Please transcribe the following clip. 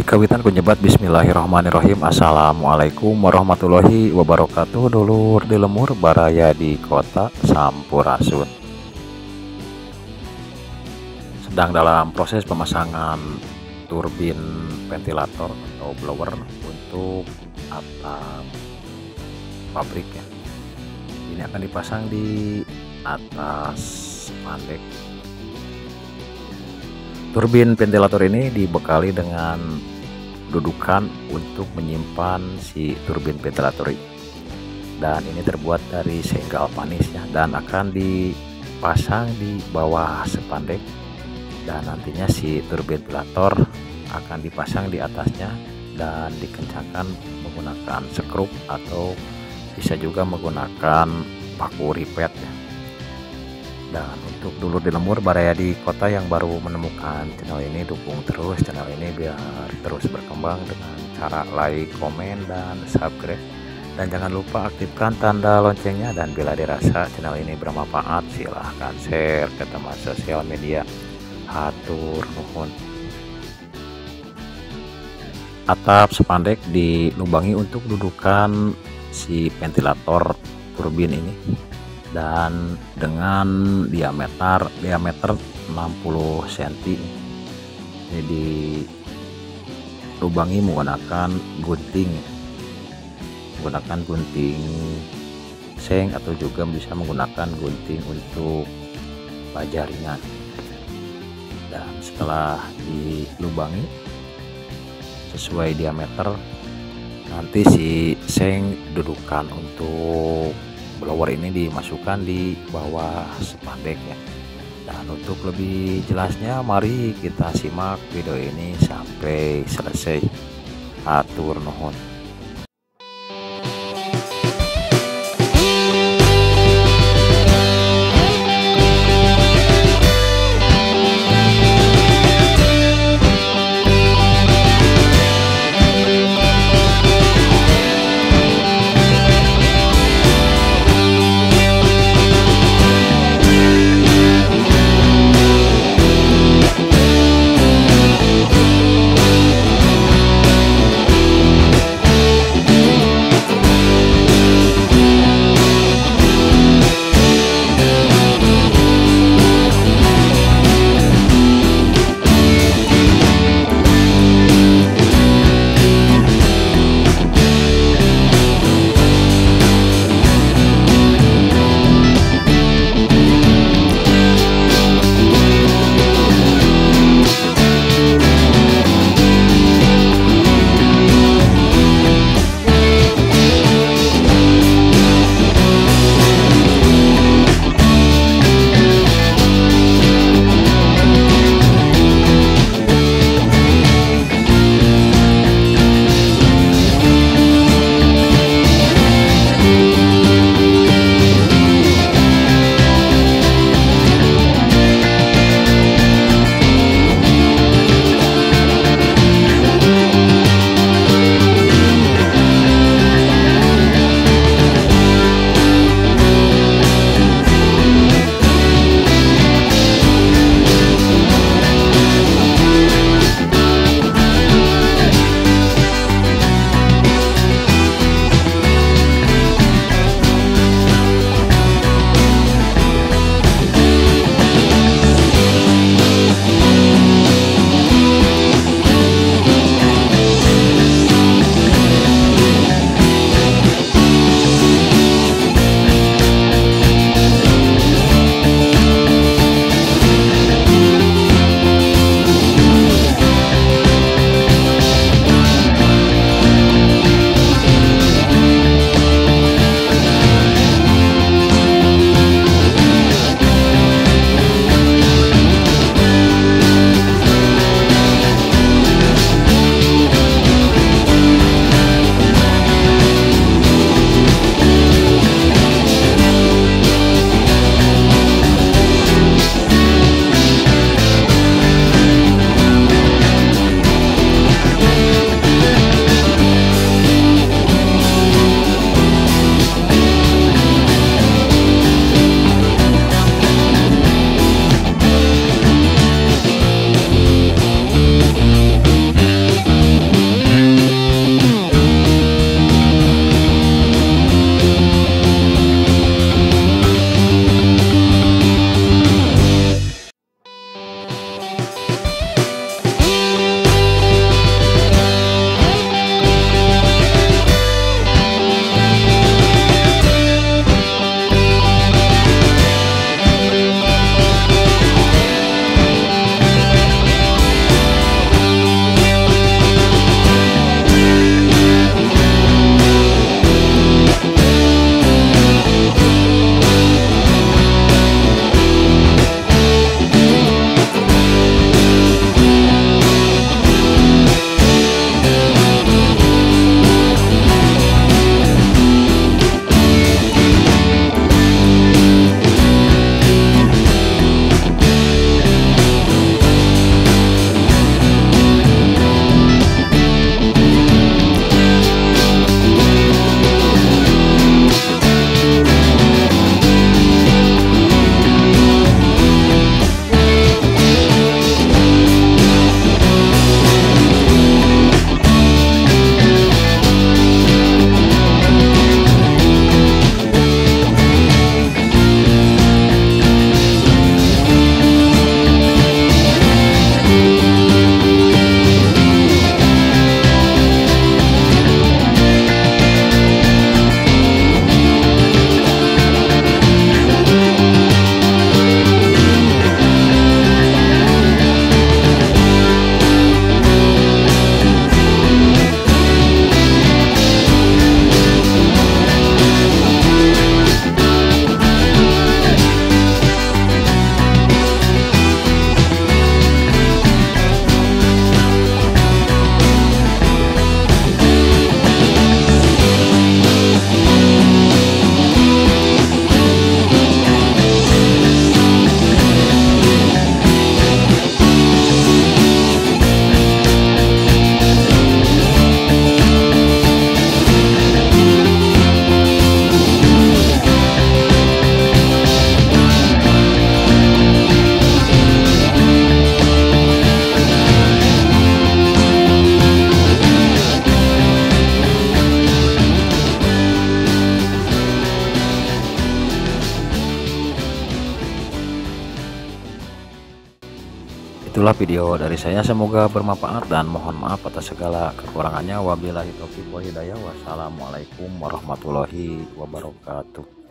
kawitan kunyebat bismillahirrahmanirrahim. Assalamualaikum warahmatullahi wabarakatuh. Dulur di lemur baraya di kota Sampurasun. Sedang dalam proses pemasangan turbin ventilator atau blower untuk atap pabrik ya. Ini akan dipasang di atas pandek. Turbin ventilator ini dibekali dengan dudukan untuk menyimpan si turbin ventilator ini. Dan ini terbuat dari seng galvanis ya, dan akan dipasang di bawah sepandek. Dan nantinya si turbin ventilator akan dipasang di atasnya dan dikencangkan menggunakan skrup atau bisa juga menggunakan paku ripet ya. Dan untuk dulur di lemur baraya di kota yang baru menemukan channel ini, dukung terus channel ini biar terus berkembang dengan cara like, komen, dan subscribe. Dan jangan lupa aktifkan tanda loncengnya, dan bila dirasa channel ini bermanfaat silahkan share ke teman sosial media. Hatur nuhun. Atap sepandek dilubangi untuk dudukan si ventilator turbin ini, dan dengan diameter 60 cm. Jadi lubangi menggunakan gunting seng, atau juga bisa menggunakan gunting untuk bajaringan. Dan setelah dilubangi sesuai diameter, nanti si seng dudukan untuk blower ini dimasukkan di bawah spandek ya. Dan untuk lebih jelasnya mari kita simak video ini sampai selesai. Hatur nuhun. itulah video dari saya, semoga bermanfaat dan mohon maaf atas segala kekurangannya. Wabillahi taufiq wal hidayah. Wassalamualaikum warahmatullahi wabarakatuh.